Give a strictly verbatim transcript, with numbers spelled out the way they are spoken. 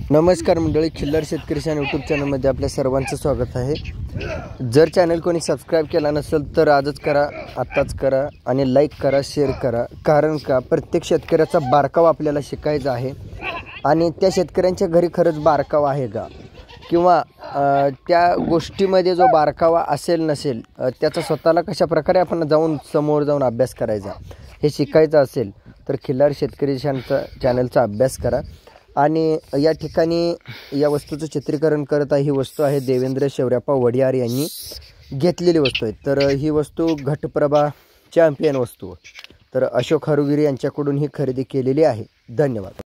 नमस्कार मंडळी, खिल्लार शेतकरी चॅनल यूट्यूब चॅनलमध्ये आपल्या सर्वांचं स्वागत आहे। जर चॅनल कोणी सबस्क्राईब केला नसेल तर आजच करा, आत्ताच करा आणि लाईक करा, शेअर करा। कारण का प्रत्येक शेतकऱ्याचा बारकावा आपल्याला शिकायचा आहे आणि त्या शेतकऱ्यांच्या घरी खरंच बारकावा आहे का, किंवा त्या गोष्टीमध्ये जो बारकावा असेल नसेल त्याचा स्वतःला कशा प्रकारे आपण जाऊन समोर जाऊन अभ्यास करायचा हे शिकायचं असेल तर खिल्लार शेतकरी चॅनलचा अभ्यास करा। आणि या ठिकाणी या वस्तूचं चित्रीकरण करत आहे, ही वस्तू आहे देवेंद्र शेवऱ्याप्पा वडियार यांनी घेतलेली वस्तू आहे। तर ही वस्तू घटप्रभा चॅम्पियन वस्तू, तर अशोक हरुगिरी यांच्याकडून ही खरेदी केलेली आहे। धन्यवाद।